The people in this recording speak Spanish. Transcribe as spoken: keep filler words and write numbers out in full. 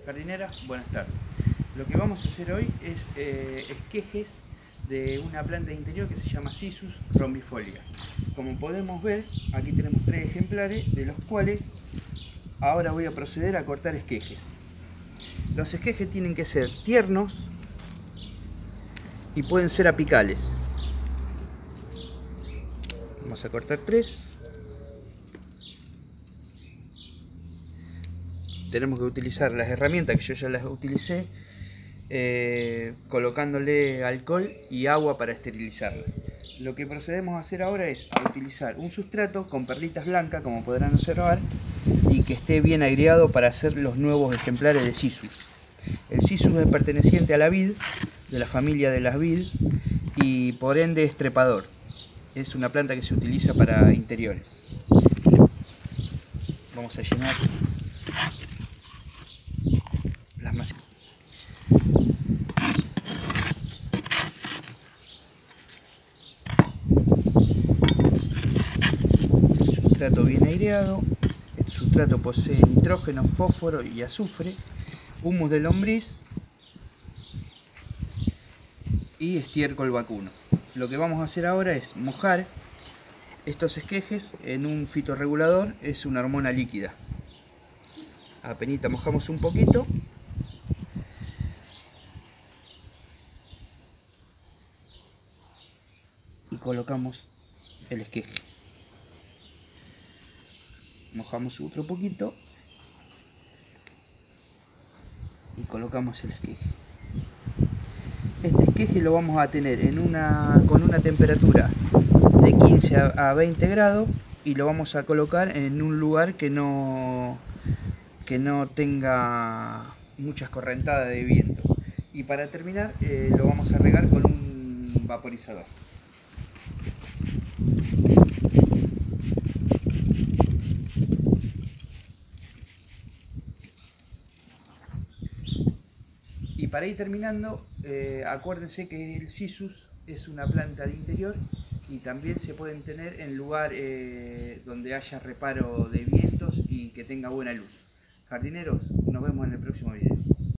Jardinera, buenas tardes. Lo que vamos a hacer hoy es eh, esquejes de una planta de interior que se llama Cissus rombifolia. Como podemos ver, aquí tenemos tres ejemplares, de los cuales ahora voy a proceder a cortar esquejes. Los esquejes tienen que ser tiernos y pueden ser apicales. Vamos a cortar tres. Tenemos que utilizar las herramientas que yo ya las utilicé, eh, colocándole alcohol y agua para esterilizarlas. Lo que procedemos a hacer ahora es a utilizar un sustrato con perlitas blancas, como podrán observar, y que esté bien agriado para hacer los nuevos ejemplares de Cissus. El Cissus es perteneciente a la vid, de la familia de las vid, y por ende es trepador. Es una planta que se utiliza para interiores. Vamos a llenar las masitas. Sustrato bien aireado. El sustrato posee nitrógeno, fósforo y azufre, humus de lombriz y estiércol vacuno. Lo que vamos a hacer ahora es mojar estos esquejes en un fitorregulador, es una hormona líquida. Apenita mojamos un poquito y colocamos el esqueje. Mojamos otro poquito y colocamos el esqueje. Este esqueje lo vamos a tener en una, con una temperatura de quince a veinte grados, y lo vamos a colocar en un lugar que no, que no tenga muchas correntadas de viento. Y para terminar eh, lo vamos a regar con un vaporizador. Y para ir terminando, eh, acuérdense que el Cissus es una planta de interior y también se pueden tener en lugar eh, donde haya reparo de vientos y que tenga buena luz. Jardineros, nos vemos en el próximo video.